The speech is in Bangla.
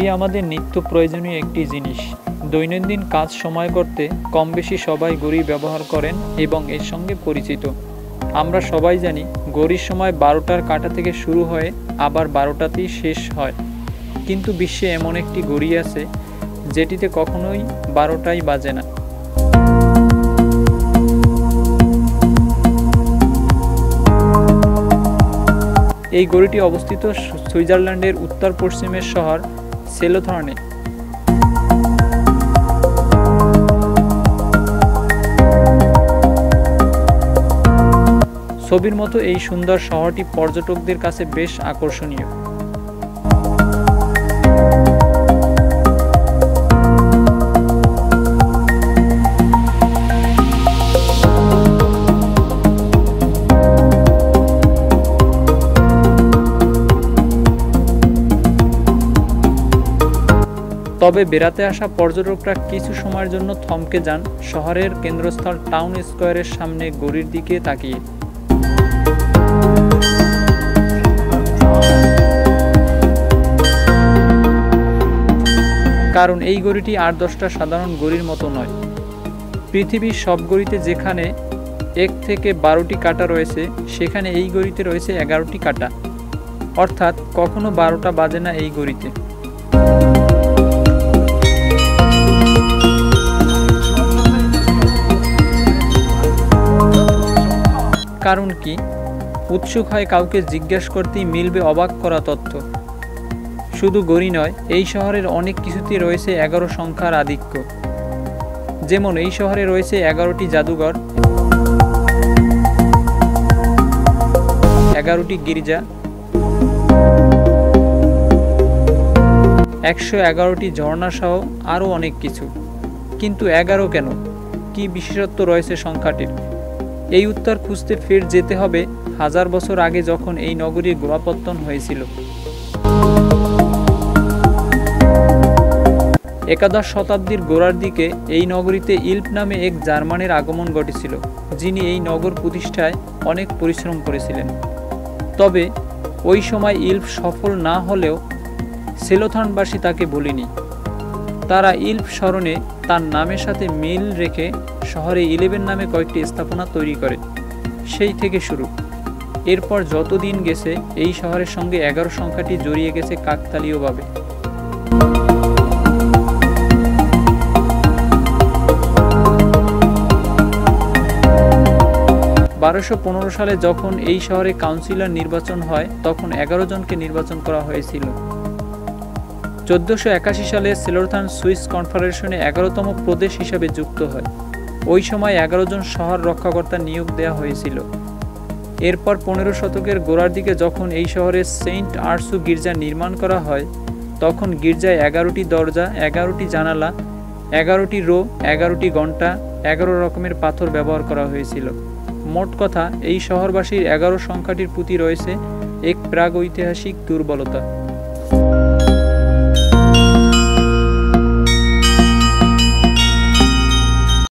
আমাদের নিত্য প্রয়োজনীয় একটি জিনিস। দৈনন্দিন কাজ সময় করতে কম বেশি সবাই ঘড়ি ব্যবহার করেন এবং এর সঙ্গে পরিচিত। আমরা সবাই জানি ঘড়ির সময় 12টার কাঁটা থেকে শুরু হয়ে আবার 12টাতেই শেষ হয়, কিন্তু বিশ্বে এমন একটি ঘড়ি আছে যেটিতে কখনোই 12টাই বাজে না। এই ঘড়িটি অবস্থিত সুইজারল্যান্ডের উত্তর পশ্চিমের শহর সেলোথর্নে। ছবির মতো এই সুন্দর শহরটি পর্যটকদের কাছে বেশ আকর্ষণীয়। তবে বেড়াতে আসা পর্যটকরা কিছু সময়ের জন্য থমকে যান শহরের কেন্দ্রস্থল টাউন স্কোয়ারের সামনে ঘড়ির দিকে তাকিয়ে। কারণ এই ঘড়িটি 8-10টা সাধারণ ঘড়ির মতো নয়। পৃথিবীর সব ঘড়িতে যেখানে 1 থেকে 12টি কাঁটা রয়েছে, সেখানে এই ঘড়িতে রয়েছে 11টি কাঁটা, অর্থাৎ কখনো 12টা বাজে না এই ঘড়িতে। কারণ কি? উৎসুক হয় কাউকে জিজ্ঞেস করতেই মিলবে অবাক করা তথ্য। শুধু ঘড়ি নয়, এই শহরের অনেক কিছুতেই রয়েছে 11 সংখ্যার আধিক্য। যেমন এই শহরে রয়েছে 11টি জাদুঘর, 11টি গির্জা, 111টি ঝর্ণা সহ আরও অনেক কিছু। কিন্তু 11 কেন? কি বিশেষত্ব রয়েছে সংখ্যাটির? এই উত্তর খুঁজতে ফের যেতে হবে 1000 বছর আগে, যখন এই নগরীর গোড়াপত্তন হয়েছিল। একাদশ শতাব্দীর গোড়ার দিকে এই নগরীতে ইল্প নামে এক জার্মানের আগমন ঘটেছিল, যিনি এই নগর প্রতিষ্ঠায় অনেক পরিশ্রম করেছিলেন। তবে ওই সময় ইল্প সফল না হলেও সেলোথর্নবাসী তাকে ভুলেনি। তারা ইল্প স্মরণে তার নামের সাথে মিল রেখে শহরে 11 নামে কয়েকটি স্থাপনা তৈরি করে। সেই থেকে শুরু। এরপর যত দিন গেছে, এই শহরের সঙ্গে 11 সংখ্যাটি জড়িয়ে গেছে কাকতালীয়ভাবে। 1215 সালে যখন এই শহরে কাউন্সিলর নির্বাচন হয়, তখন 11 জনকে নির্বাচন করা হয়েছিল। 1481 সালে সেলোথর্ন সুইস কনফেডারেশনে 11তম প্রদেশ হিসাবে যুক্ত হয়। ওই সময় 11 জন শহর রক্ষাকর্তা নিয়োগ দেওয়া হয়েছিল। এরপর 15 শতকের গোড়ার দিকে যখন এই শহরে সেন্ট আর্সু গির্জা নির্মাণ করা হয়, তখন গির্জায় 11টি দরজা, 11টি জানালা, 11টি রো, 11টি ঘণ্টা, 11 রকমের পাথর ব্যবহার করা হয়েছিল। মোট কথা, এই শহরবাসীর 11 সংখ্যাটির প্রতি রয়েছে এক প্রাগৈতিহাসিক দুর্বলতা।